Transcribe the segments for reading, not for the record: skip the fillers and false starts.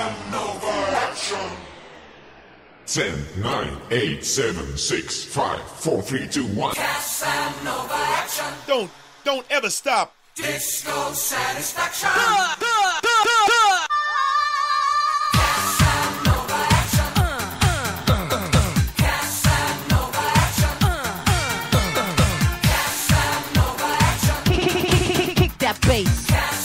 Casanova action. 10, 9, 8, 7, 6, 5, 4, 3, 2, 1. Casanova action. Don't ever stop. Disco satisfaction. That bass.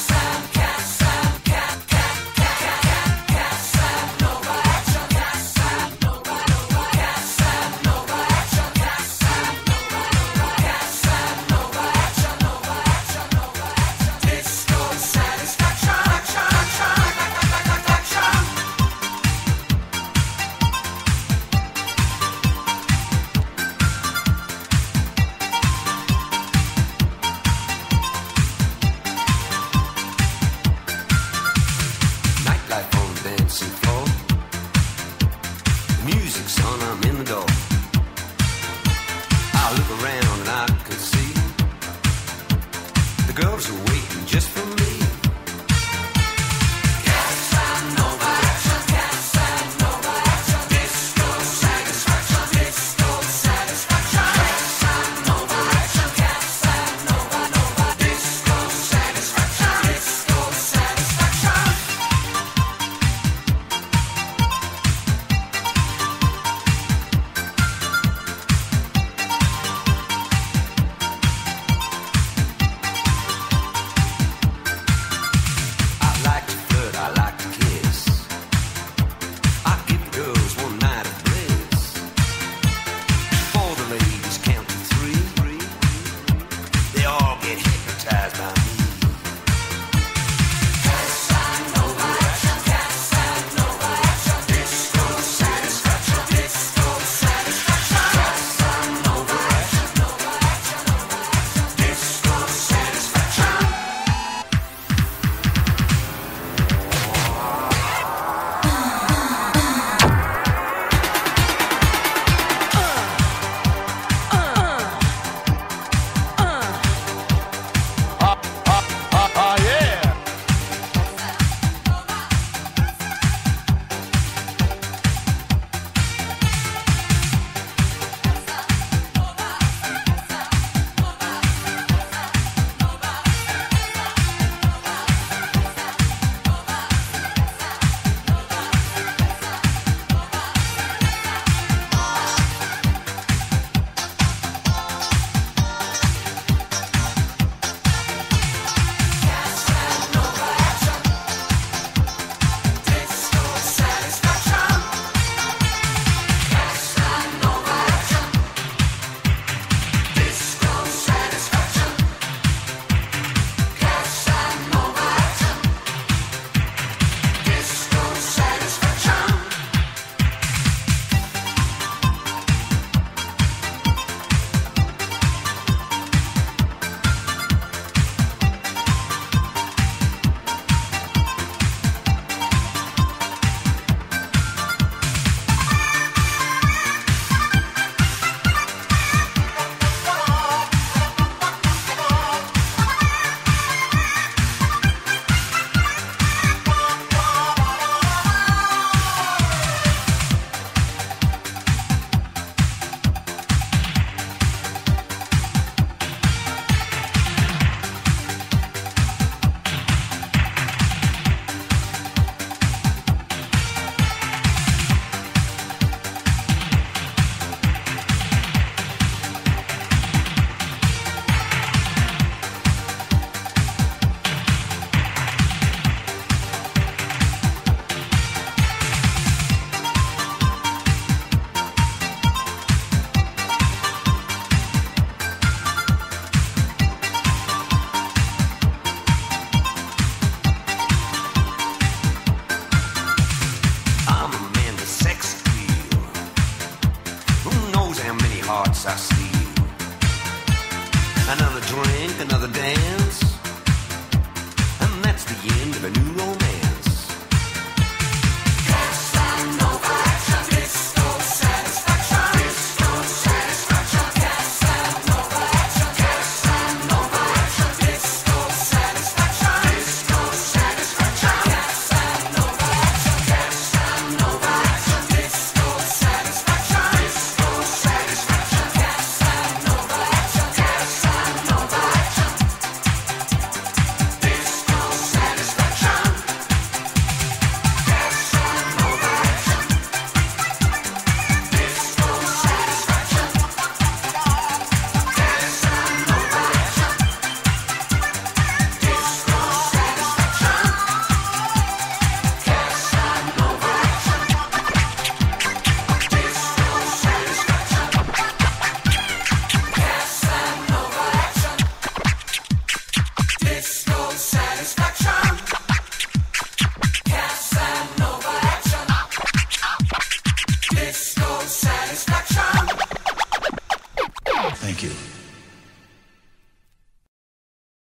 Dancing floor. The music's on, I'm in the door. I look around and I can see the girls are waiting just for me. Casanova action, Casanova action, disco satisfaction, disco satisfaction. Casanova action, Casanova, Nova, disco satisfaction, disco satisfaction. hearts I steal. Another drink, another dance, and that's the end of a new romance.